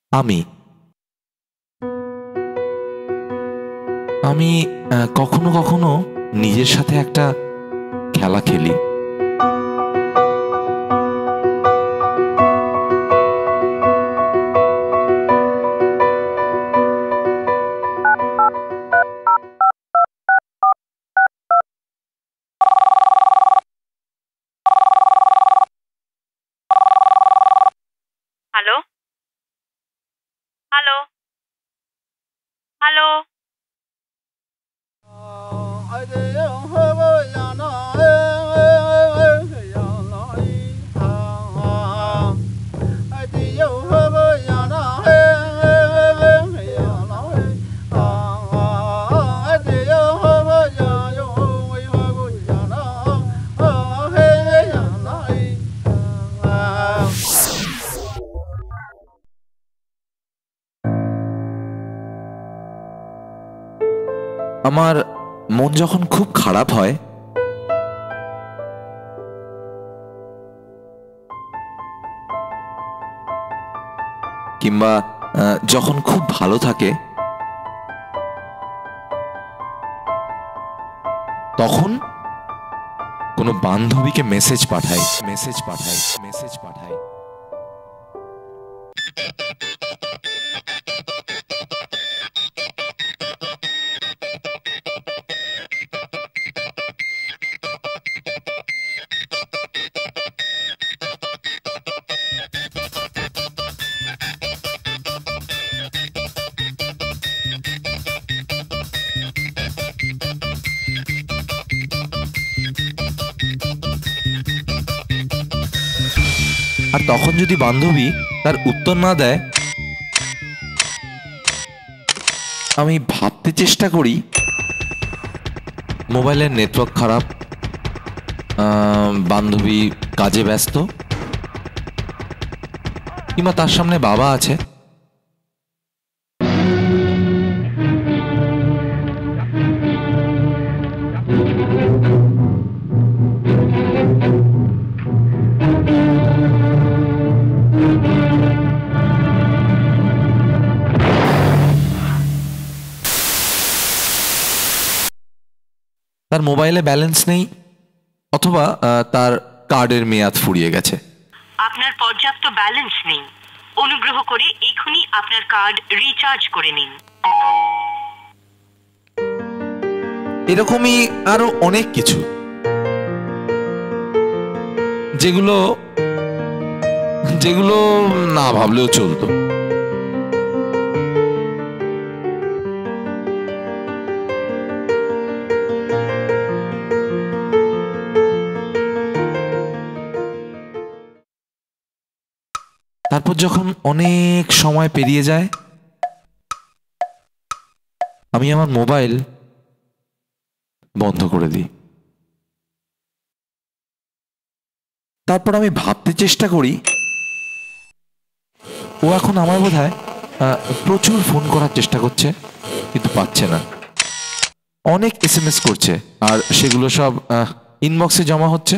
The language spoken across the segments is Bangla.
আমি আমি কখনো কখনো নিজের সাথে একটা খেলা খেলি। Hello hello hello. আমার মন যখন খুব খারাপ হয়, কিংবা যখন খুব ভালো থাকে, তখন কোনো বান্ধবীকে মেসেজ পাঠাই। আর তখন যদি বান্ধবী তার উত্তর না দেয়, আমি ভাবতে চেষ্টা করি মোবাইলের নেটওয়ার্ক খারাপ, বান্ধবী কাজে ব্যস্ত, কিংবা তার সামনে বাবা আছে। তার মোবাইলে ব্যালেন্স নেই, অথবা তার কার্ডের মেয়াদ ফুরিয়ে গেছে। আপনার পর্যাপ্ত ব্যালেন্স নেই, অনুগ্রহ করে এখনই আপনার কার্ড রিচার্জ করে নিন। এরকমই আরো অনেক কিছু, যেগুলো যেগুলো না ভাবলেও চলতো। তারপর যখন অনেক সময় পেরিয়ে যায়, আমি আমার মোবাইল বন্ধ করে দিই। তারপর আমি ভাবতে চেষ্টা করি, ও এখন আমার বোধহয় প্রচুর ফোন করার চেষ্টা করছে, কিন্তু পাচ্ছে না। অনেক SMS করছে, আর সেগুলো সব ইনবক্সে জমা হচ্ছে।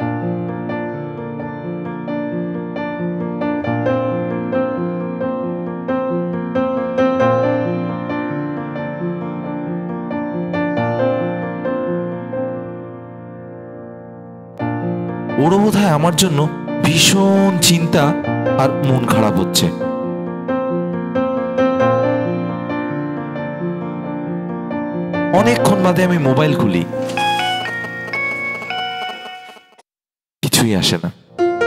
ওরও বোধহয় আমার জন্য ভীষণ চিন্তা আর মন খারাপ হচ্ছে। অনেকক্ষণ বাদে আমি মোবাইল খুলি, কিছুই আসে না।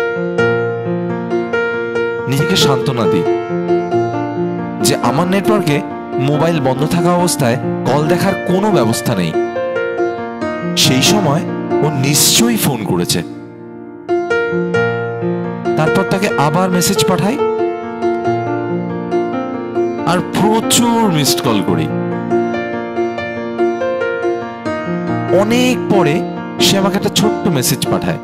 নিজেকে সান্ত্বনা দিই যে আমার নেটওয়ার্কে মোবাইল বন্ধ থাকা অবস্থায় কল দেখার কোনো ব্যবস্থা নেই। সেই সময় ও নিশ্চয়ই ফোন করেছে। তারপর তাকে আবার মেসেজ পাঠাই, আর প্রচুর মিসড কল করি। অনেক পরে সে আমাকে একটা ছোট্ট মেসেজ পাঠায়।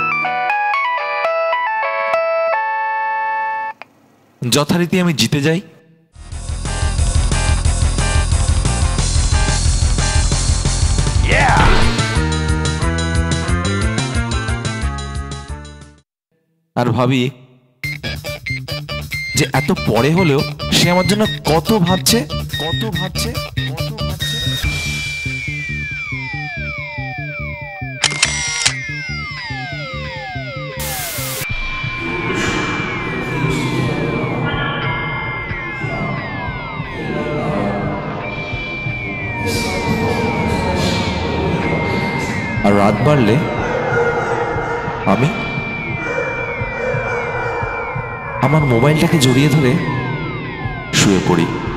যথারীতি আমি জিতে যাই। আর ভাবি যে এত পরে হলেও সে আমার জন্য কত ভাবছে কত ভাবছে কত ভাবছে। আর রাত বাড়লে আমি আমার মোবাইলটাকে জড়িয়ে ধরে শুয়ে পড়ি।